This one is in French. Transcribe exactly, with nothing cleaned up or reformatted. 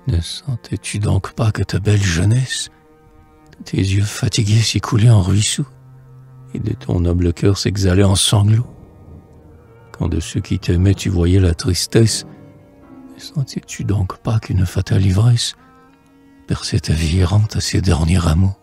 Ne sentais-tu donc pas que ta belle jeunesse, de tes yeux fatigués s'écoulait en ruisseaux, et de ton noble cœur s'exhalait en sanglots? Quand de ceux qui t'aimaient tu voyais la tristesse, ne sentais-tu donc pas qu'une fatale ivresse perçait ta vie errante à ses derniers rameaux?